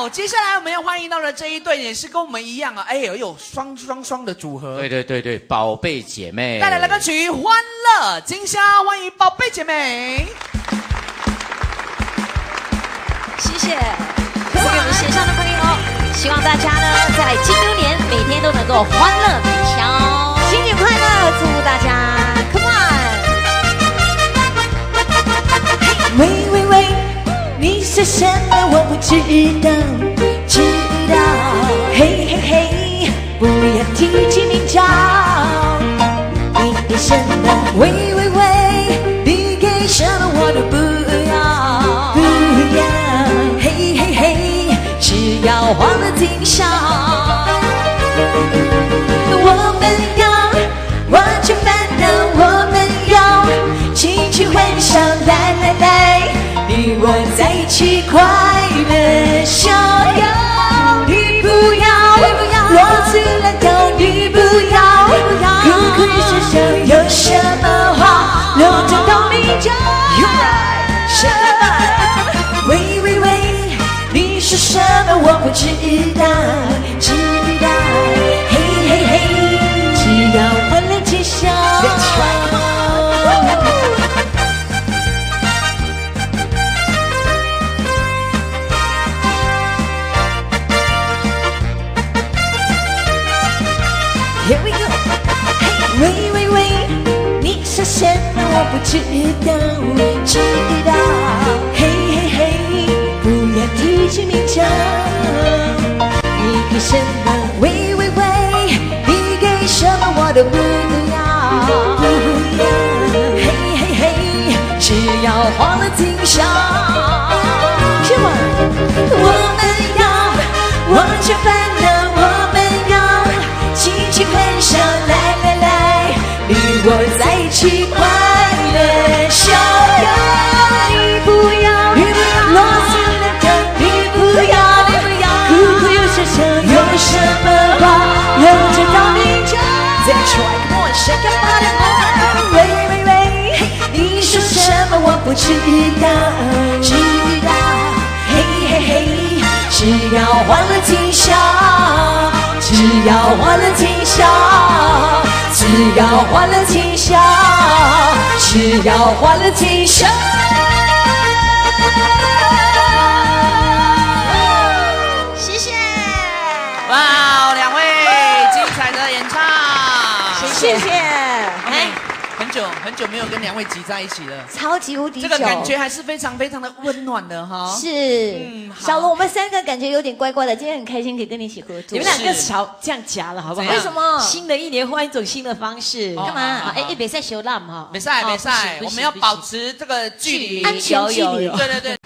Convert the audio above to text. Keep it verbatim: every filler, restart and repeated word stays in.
好，接下来我们要欢迎到的这一对也是跟我们一样啊，哎，有双双双的组合。 对对对对，宝贝姐妹带来了歌曲《欢乐今宵》，欢迎宝贝姐妹。 谢谢各位我们线上的朋友，希望大家呢在金牛年每天都能够欢乐美笑，新年快乐，祝福大家 ，Come on！ 喂喂喂，你说什么我不知道，知道。嘿嘿嘿，不要提起名叫。你给什么？喂喂喂，你给什么我都不要，不要。嘿嘿嘿，只要欢乐今宵。我们要忘却烦恼，我们要轻轻欢笑，来来来。你我在一起快乐逍遥，你不要，我自然要，你不要，苦苦一声笑，有什么话留着到明朝。什么？喂喂喂，你说什么我不知道，知道。嘿嘿嘿，只要欢乐今宵。Here we go， hey， 喂喂喂，你说什么我不知道，知道。嘿嘿嘿，不要提起名叫。你给什么？喂喂喂，你给什么我都不要，不要。嘿嘿嘿，只要欢乐今宵。Come on， 我们要忘却烦恼，我们要轻轻欢笑，来来来，你我在一起快乐逍遥。你不要，你不要，啰嗦了的你不要，你不要，苦苦又傻笑，有什么话留着到明朝。再 try more， shake your body more。喂喂喂，你说什么我不知道，知道。嘿嘿嘿，只要欢乐今宵。只要欢乐今宵，只要欢乐今宵，只要欢乐今宵。 谢谢， 哇，两位精彩的演唱， 谢谢。 哎，很久很久没有跟两位挤在一起了， 超级无敌久， 这个感觉还是非常非常的温暖的哈。 是， 嗯好小龙，我们三个感觉有点怪怪的，今天很开心可以跟你一起合作。 你们两个少这样夹了，好不好？ 为什么？ 新的一年换一种新的方式， 哦干嘛？ 哎哎，别再修烂哈， 没赛没赛，我们要保持这个距离， 安全距离。 对对对。